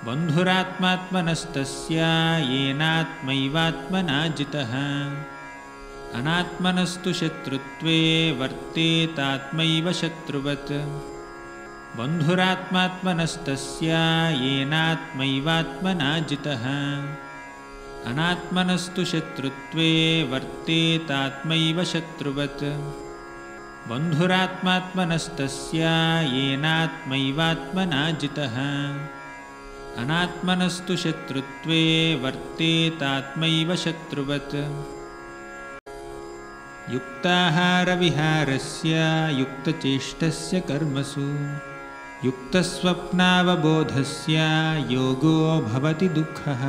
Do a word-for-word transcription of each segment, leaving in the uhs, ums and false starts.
बन्धुरात्मात्मनस्तस्य येनात्मैवात्मना जितः अनात्मनस्तु शत्रुत्वे वर्तेतात्मैव शत्रुवत् बन्धुरात्मात्मनस्तस्य येनात्मैवात्मना जितः अनात्मनस्तु शत्रुत्वे वर्तेतात्मैव शत्रुवत् बन्धुरात्मात्मनस्तस्य येनात्मैवात्मना जितः अनात्मनस्तु शत्रुत्वे वर्तेतात्मैव शत्रुवत् युक्ताहारविहारस्य युक्तचेष्टस्य कर्मसु युक्तस्वप्नावबोधस्य योगो भवति दुःखः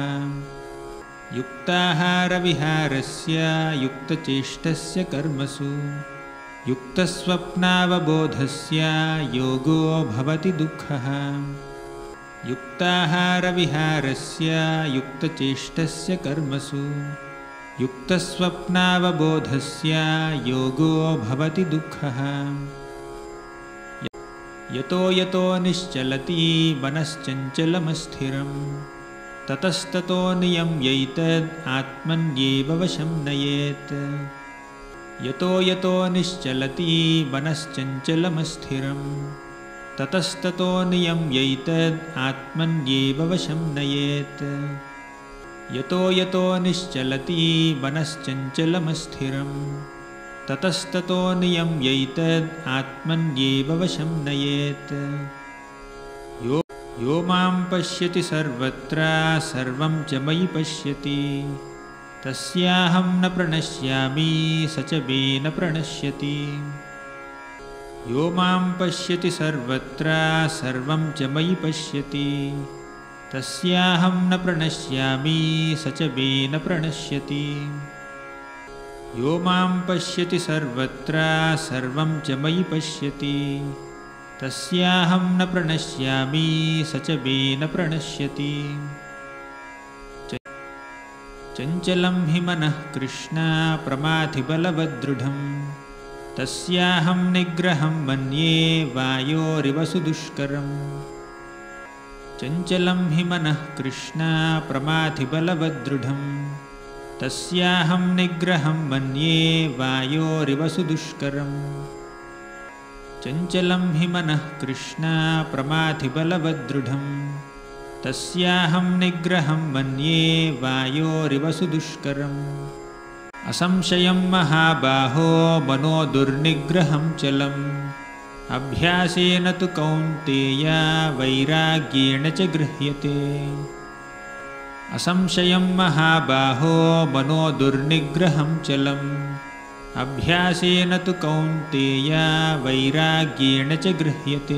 युक्ताहारविहारस्य युक्तचेष्टस्य कर्मसु युक्तस्वप्नावबोधस्य योगो भवति दुःखः युक्ताहारविहारस्य युक्तचेष्टस्य कर्मसु युक्तस्वप्नावबोधस्य योगो भवति दुःखः यतो यतो निश्चलति मनश्चञ्चलमस्थिरं ततस्ततो नियम्यैतद् आत्मन्येव वशं नयेत् यतो यतो निश्चलति मनश्चञ्चलमस्थिरं ततस्ततो नियम्यैतद् आत्मन्येव वशं नयेत् यतो यतो निश्चलति मनश्चञ्चलमस्थिरं ततस्ततो नियम्यैतद् आत्मन्येव वशं नयेत् यो यो मां पश्यति सर्वत्र सर्वं च मयि पश्यति तस्याहं न प्रणश्यामि स च मे न प्रणश्यति यो मां पश्यति सर्वत्र सर्वं च मयि पश्यति तस्याहं न प्रणश्यामि स च मे न प्रणश्यति यो मां पश्यति सर्वत्र सर्वं च मयि पश्यति तस्याहं न प्रणश्यामि स च मे न प्रणश्यति चञ्चलं हि मनः कृष्ण प्रमाथिबलवद्दृढं तस्याहं निग्रहं मन्ये वायोरिव सुदुष्करम् चञ्चलं हि मनः कृष्ण प्रमाथिबलवद्दृढं तस्याहं निग्रहं मन्ये वायोरिव सुदुष्करम् चञ्चलं हि मनः कृष्ण प्रमाथिबलवद्दृढं तस्याहं निग्रहं मन्ये वायोरिव सुदुष्करम् असंशयं महाबाहो मनो दुर्निग्रहं चलम् अभ्यासेन तु कौन्तेय वैराग्येण च गृह्यते असंशयं महाबाहो मनो दुर्निग्रहं चलम् अभ्यासेन तु कौन्तेय वैराग्येण च गृह्यते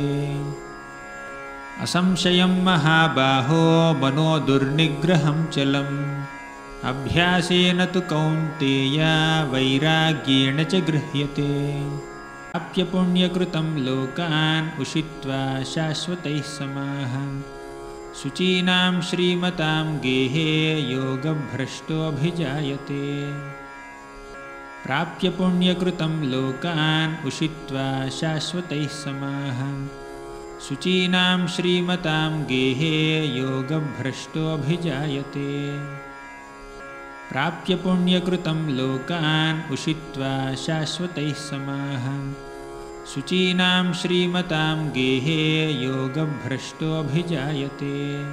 असंशयं महाबाहो मनो दुर्निग्रहं चलम् अभ्यासेन तु कौन्तेय वैराग्येण च गृह्यते प्राप्य पुण्यकृतं लोकान् उषित्वा शाश्वतैः समाः शुचीनां श्रीमतां गेहे योगभ्रष्टोऽभिजायते प्राप्य पुण्यकृतं लोकान् उषित्वा शाश्वतैः समाः शुचीनां श्रीमतां गेहे योगभ्रष्टोऽभिजायते प्राप्य पुण्यकृतं लोकान् उषित्वा शाश्वतैः समाः शुचीनां श्रीमतां गेहे योगभ्रष्टोऽभिजायते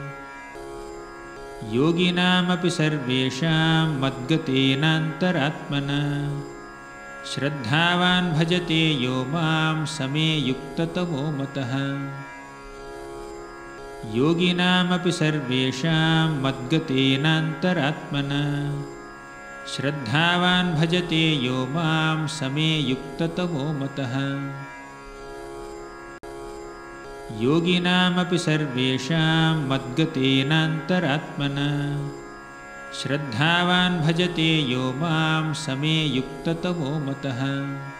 योगिनामपि सर्वेषां मद्गतेनान्तरात्मना श्रद्धावान् भजते यो मां समे युक्ततमो मतः योगिनामपि सर्वेषां मद्गतेनान्तरात्मना श्रद्धावान् भजते यो मां समे युक्ततमो मतः योगिनामपि सर्वेषां मद्गतेनान्तरात्मना श्रद्धावान् भजते यो मां समे युक्ततमो मतः।